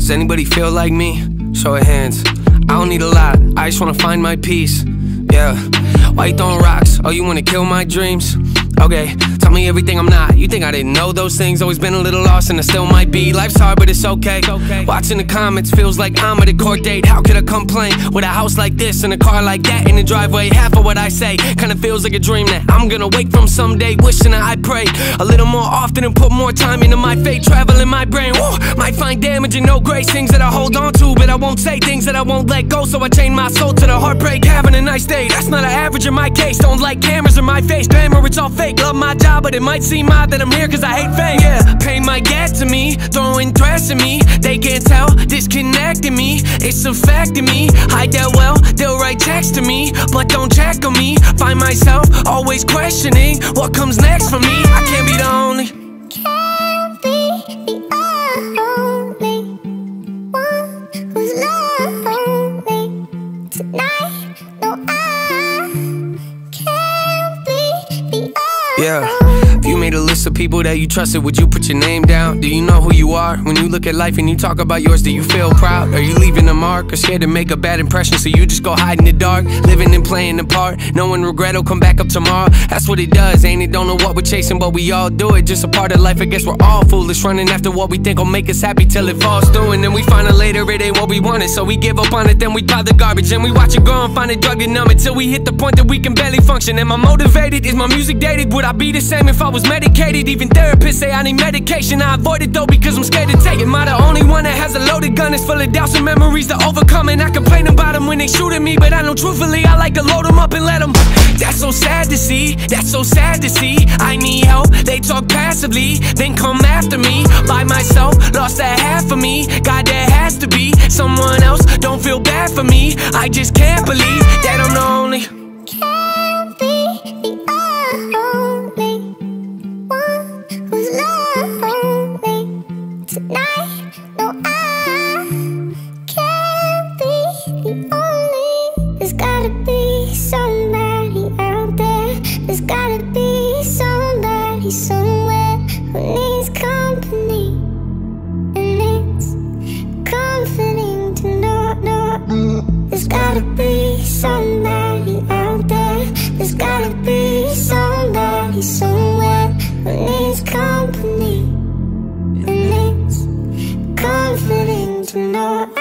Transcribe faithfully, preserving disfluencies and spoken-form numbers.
Does anybody feel like me? Show of hands. I don't need a lot, I just wanna find my peace. Yeah. Why you throwing rocks? Oh, you wanna kill my dreams? Okay, tell me everything I'm not. You think I didn't know those things? Always been a little lost and I still might be. Life's hard but it's okay. Watching the comments feels like I'm at a court date. How could I complain with a house like this and a car like that in the driveway? Half of what I say kinda feels like a dream that I'm gonna wake from someday. Wishing that I pray a little more often and put more time into my fate. Travel in my brain, whoa, might find damage and no grace. Things that I hold on to but I won't say. Things that I won't let go, so I chain my soul to the heartbreak. Having a nice day, that's not an average in my case. Don't like cameras in my face, glamour, it's all fake. Love my job, but it might seem odd that I'm here cause I hate fame. Yeah, pain might get to me, throwing threats at me. They can't tell, disconnecting me. It's affecting me, hide that well. They'll write text to me, but don't check on me. Find myself always questioning what comes next for me. I can't be the only. Can't be the only one who's lonely tonight. No, I can't be the only. Yeah. If you made a list of people that you trusted, would you put your name down? Do you know who you are? When you look at life and you talk about yours, do you feel proud? Are you leaving a mark or scared to make a bad impression, so you just go hide in the dark, living and playing the part, knowing regret will come back up tomorrow? That's what it does, ain't it? Don't know what we're chasing, but we all do it. Just a part of life, I guess we're all foolish, running after what we think will make us happy till it falls through. And then we find out later it ain't what we wanted, so we give up on it, then we pile the garbage. And we watch it grow and find a drug to numb it, till we hit the point that we can barely function. Am I motivated? Is my music dated? Would I be the same if I was medicated? Even therapists say I need medication. I avoid it though because I'm scared to take it. Am I the only one that has a loaded gun? It's full of doubts and memories to overcome. And I complain about them when they shoot at me, but I know truthfully I like to load them up and let them. That's so sad to see, that's so sad to see. I need help, they talk passively, then come after me. By myself, lost that half of me. God, there has to be someone else, don't feel bad for me. I just can't believe that I'm the only. Can't be the only one who's lonely tonight. No, I can't be the only. There's gotta be somebody out there. There's gotta be somebody somewhere who needs company. And it's comforting to know, know. There's gotta be somebody out there. There's gotta be somebody somewhere who needs company. And it's comforting to know